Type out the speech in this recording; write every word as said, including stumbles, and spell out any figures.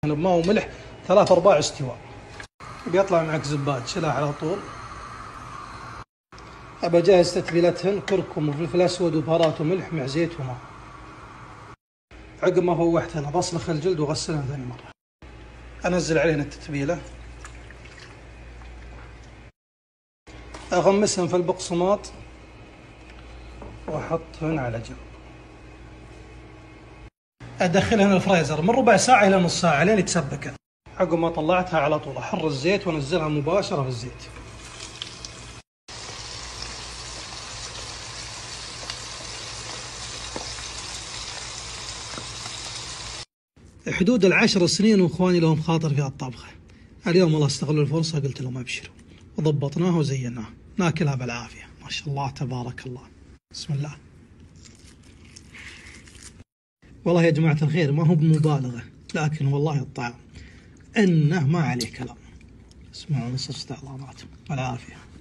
بماء وملح ثلاث ارباع استواء. بيطلع معك زباد شيلها على طول. ابى اجهز تتبيلتهن كركم وفلفل اسود وبهارات وملح مع زيت وماء. عقب ما فوحتهن بصلخ الجلد واغسلهن ثاني مره. انزل عليهن التتبيله، اغمسهن في البقسماط واحطهن على جنب. ادخلهن الفريزر من ربع ساعه الى نص ساعه لين يتسبكن. عقب ما طلعتها على طول احر الزيت وانزلها مباشره في الزيت. حدود العشر سنين واخواني لهم خاطر في الطبخه. اليوم والله استغلوا الفرصه قلت لهم ابشروا وضبطناها وزيناها ناكلها بالعافيه. ما شاء الله تبارك الله. بسم الله. والله يا جماعه الخير ما هو بمبالغه، لكن والله الطعم انه ما عليه كلام. اسمعوا نص استعظاماتهم والعافيه.